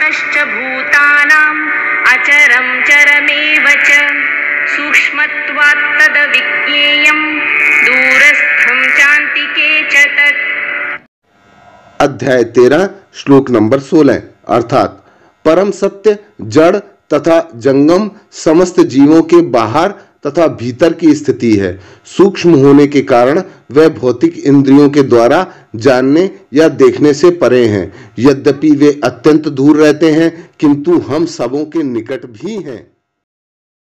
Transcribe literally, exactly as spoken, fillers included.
सूक्ष्मतश्च भूतानाम् अचरं चरमेव च सूक्ष्मत्वात् तद्विज्ञेयं दूरस्थं चान्तिके च तत्। अध्याय तेरह श्लोक नंबर सोलह। अर्थात परम सत्य जड़ तथा जंगम समस्त जीवों के बाहर तथा भीतर की स्थिति है। सूक्ष्म होने के कारण वह भौतिक इंद्रियों के द्वारा जानने या देखने से परे हैं। यद्यपि वे अत्यंत दूर रहते हैं, किंतु हम सबों के निकट भी हैं।